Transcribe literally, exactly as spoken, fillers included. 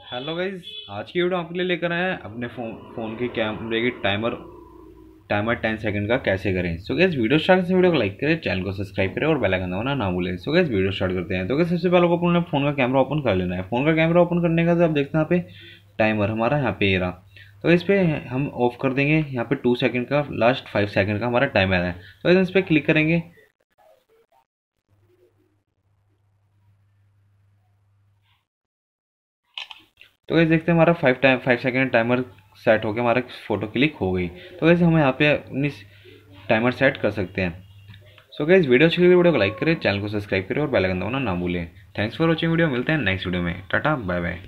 Hello guys, आज की video आपके लिए लेकर आए हैं अपने फ़ोन फ़ोन के कैमरे की टाइमर टाइमर टेन सेकंड का कैसे करें। सो गाइज वीडियो स्टार्ट से वीडियो को लाइक करें, चैनल को सब्सक्राइब करें और बेल आइकन दबाना ना भूलें। सो गाइज वीडियो स्टार्ट करते हैं। तो गाइज सबसे पहले आपको अपने फ़ोन का कैमरा ओपन कर लेना है। फ़ोन का कैमरा ओपन करने का तो आप देखते हैं यहाँ पे टाइमर हमारा यहाँ पे ये रहा। तो इस पर हम ऑफ कर देंगे। यहाँ पे टू सेकंड का लास्ट फाइव सेकंड का हमारा टाइमर है। तो इस पर क्लिक करेंगे। तो वैसे देखते हैं हमारा five time five second timer set हो गया, हमारा फ़ोटो क्लिक हो गई। तो वैसे हम यहाँ पे अपनी टाइमर सेट कर सकते हैं। सो गाइस वीडियो अच्छी लगी वीडियो को लाइक करें, चैनल को सब्सक्राइब करें और बेल आइकन दबाना ना भूलें। Thanks for watching video. मिलते हैं नेक्स्ट वीडियो में। Tata bye bye.